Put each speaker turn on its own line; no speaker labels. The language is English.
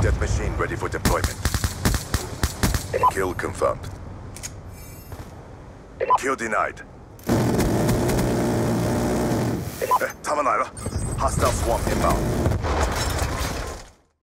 Death machine ready for deployment. Kill confirmed. Kill denied. 他们来了 Hostile swarm inbound.